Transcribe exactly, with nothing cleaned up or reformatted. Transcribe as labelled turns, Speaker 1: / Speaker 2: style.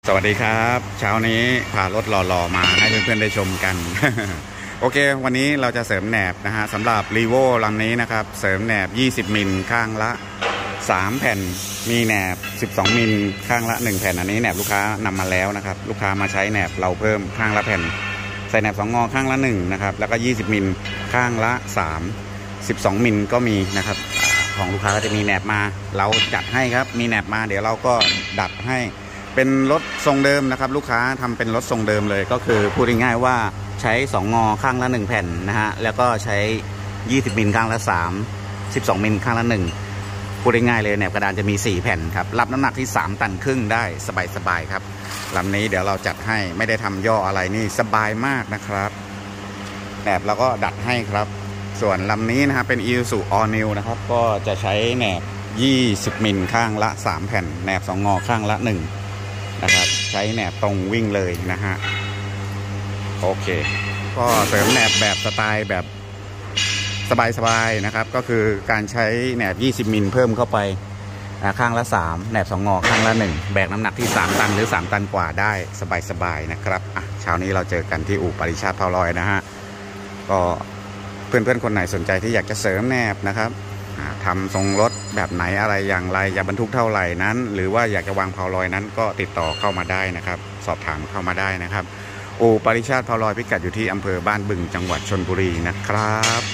Speaker 1: สวัสดีครับเช้านี้พารถหล่อๆมาให้เพื่อนๆได้ชมกัน โอเควันนี้เราจะเสริมแหนบนะฮะสำหรับรีโวลำนี้นะครับเสริมแหนบยี่สิบมิลข้างละสามแผ่นมีแหนบสิบสองมิลข้างละหนึ่งแผ่นอันนี้แหนบลูกค้านำมาแล้วนะครับลูกค้ามาใช้แหนบเราเพิ่มข้างละแผ่นใส่แหนบสองงอข้างละหนึ่งนะครับแล้วก็ยี่สิบมิลข้างละสาม สิบสองมิลก็มีนะครับของลูกค้าก็จะมีแหนบมาเราจัดให้ครับมีแหนบมาเดี๋ยวเราก็ดัดให้เป็นรถทรงเดิมนะครับลูกค้าทำเป็นรถทรงเดิมเลยก็คือพูดง่ายๆว่าใช้สองงอข้างละหนึ่งแผ่นนะฮะแล้วก็ใช้ยี่สิบมิลข้างละสาม สิบสองมิลข้างละหนึ่งพูดง่ายๆเลยแหนบกระดานจะมีสี่แผ่นครับรับน้ำหนักที่สามตันครึ่งได้สบายๆครับลำนี้เดี๋ยวเราจัดให้ไม่ได้ทำย่ออะไรนี่สบายมากนะครับแหนบเราก็ดัดให้ครับส่วนลำนี้นะฮะเป็น Isuzu All New นะครับก็จะใช้แหนบยี่สิบมิลข้างละสามแผ่นแหนบสองงอข้างละหนึ่งนะครับใช้แหนบตรงวิ่งเลยนะฮะโอเคก็เสริมแหนบแบบสไตล์แบบสบายๆนะครับก็คือการใช้แหนบยี่สิบมิลเพิ่มเข้าไปข้างละสามแหนบสองงอข้างละหนึ่งแบกน้ำหนักที่สามตันหรือสามตันกว่าได้สบายๆนะครับอ่ะเช้านี้เราเจอกันที่อู่ปริชาติเผาลอยนะฮะก็เพื่อนๆคนไหนสนใจที่อยากจะเสริมแหนบนะครับทำทรงรถแบบไหนอะไรอย่างไรจะบรรทุกเท่าไหร่นั้นหรือว่าอยากจะวางเผาลอยนั้นก็ติดต่อเข้ามาได้นะครับสอบถามเข้ามาได้นะครับอู่ปริชาติเผาลอยพิกัดอยู่ที่อำเภอบ้านบึงจังหวัดชลบุรีนะครับ